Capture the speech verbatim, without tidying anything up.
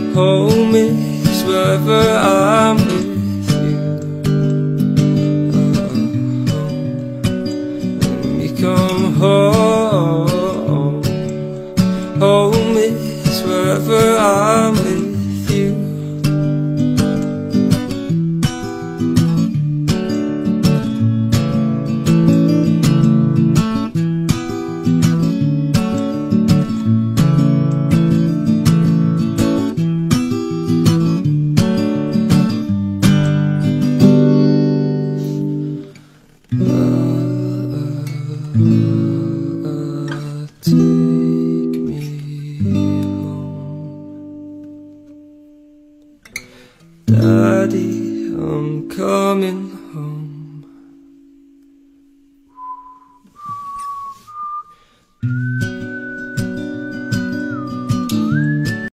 Home is wherever I'm with you. Oh, when we come home, home is wherever I'm with you. Take me home, Daddy, I'm coming home.